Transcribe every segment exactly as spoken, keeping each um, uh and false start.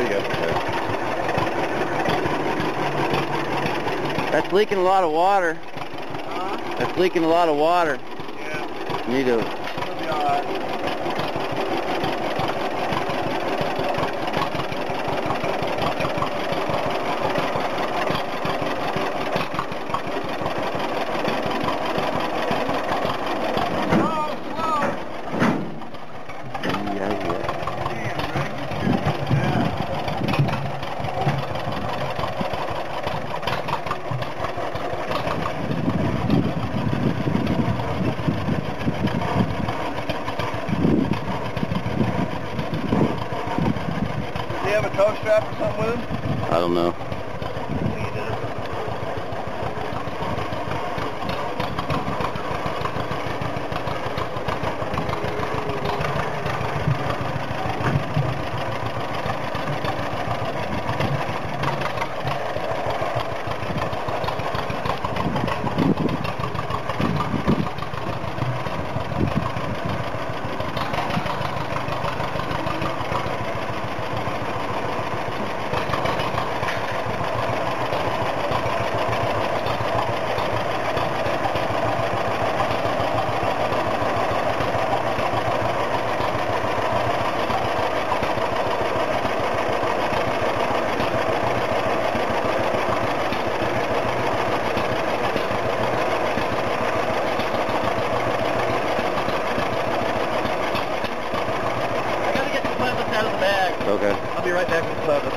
you go. That's leaking a lot of water. Huh? That's leaking a lot of water. Yeah. You do. It'll be alright. Does he have a tow strap or something with him? I don't know. Out of the bag. Okay. I'll be right back with the clevis.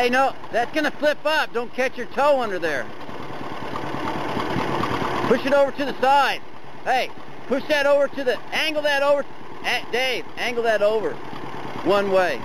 Hey, no, that's going to flip up. Don't catch your toe under there. Push it over to the side. Hey, push that over to the, angle that over. A Dave, angle that over. One way.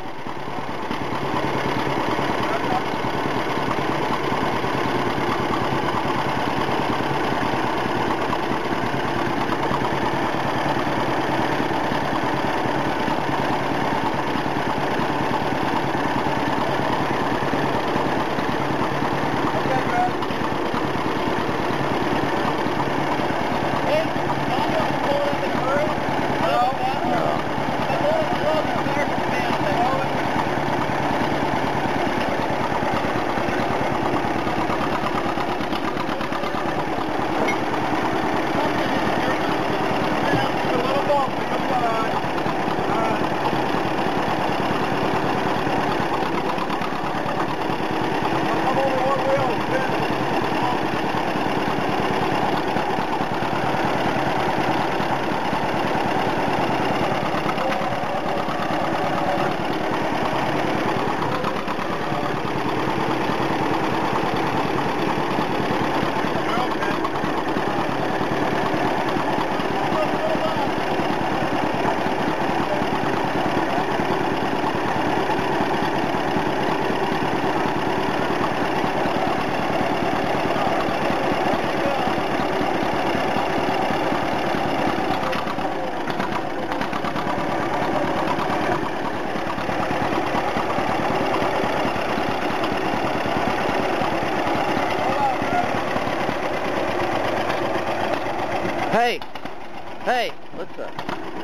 Hey, hey, what's up?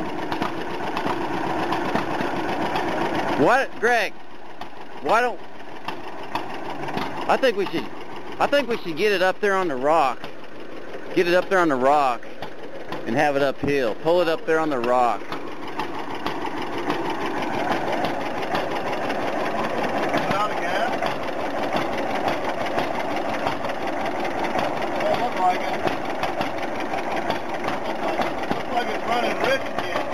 What, Greg? Why don't? I think we should. I think we should get it up there on the rock. Get it up there on the rock, and have it uphill. Pull it up there on the rock. Out again. Well, look like it. Like it's running rich again.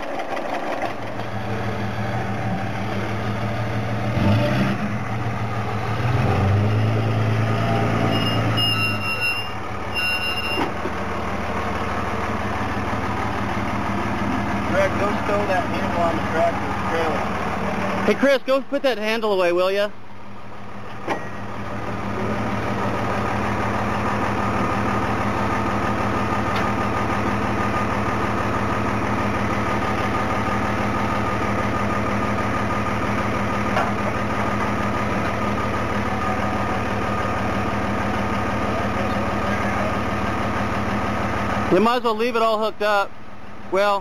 Greg, go stow that handle on the tractor's trailer. Hey, Chris, go put that handle away, will ya? You might as well leave it all hooked up. Well,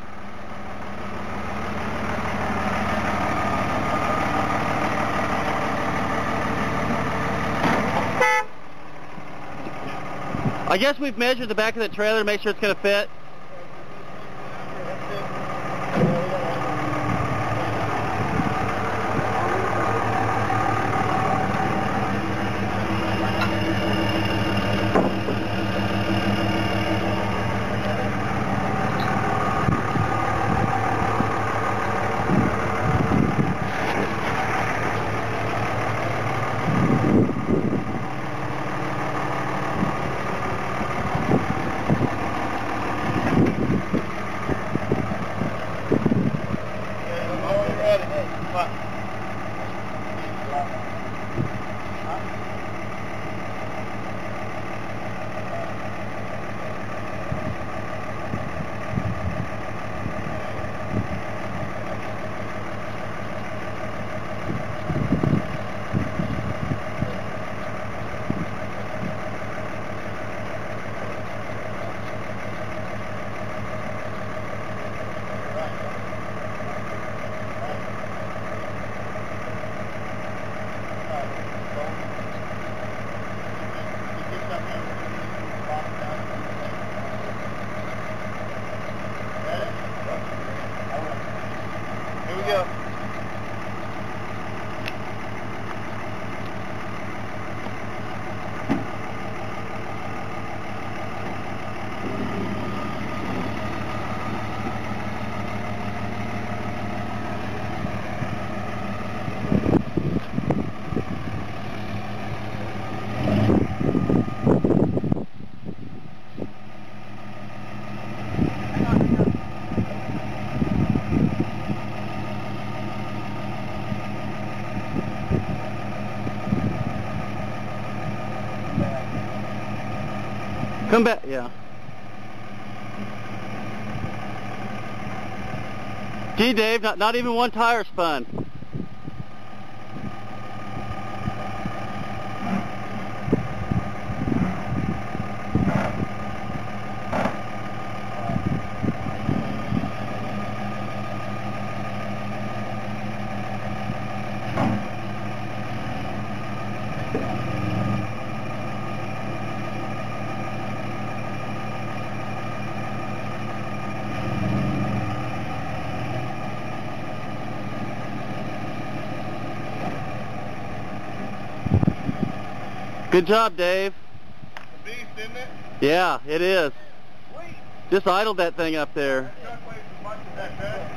I guess we've measured the back of the trailer to make sure it's going to fit. Come back, yeah. Gee, Dave, not, not even one tire spun. Good job, Dave. A beast, isn't it? Yeah, it is. Sweet. Just idled that thing up there. That truck weighs as much as that tractor.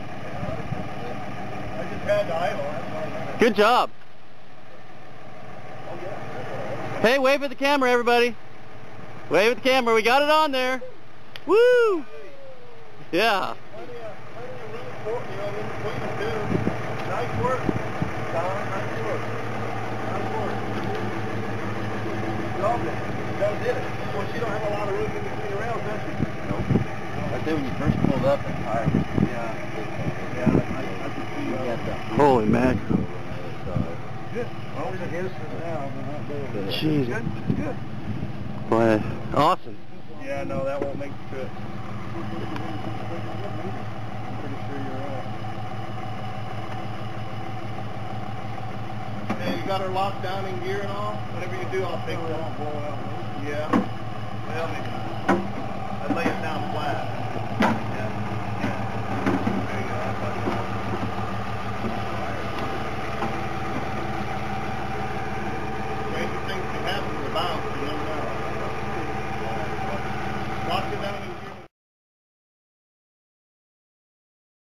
I just had to idle. That's all I Good job. Hey, wave at the camera, everybody. Wave at the camera. We got it on there. Woo! Yeah. Plenty of, plenty of room for, you know, in between them too. Nice work, Don. Nice work. Nice work. Loved it. Joe did it. Of course, you don't have a lot of room in between the rails, does you? Nope. I say when you first pulled up, that tire was Yeah. Yeah, I, I could see you got that. holy mackerel. Good. Well, it is for now. But not Jeez. good. Good. Boy, awesome. Yeah, no, that won't make the trip. I'm pretty sure you're right. Hey, you got her locked down in gear and all? Whatever you do, I'll take that. Yeah. Well, maybe.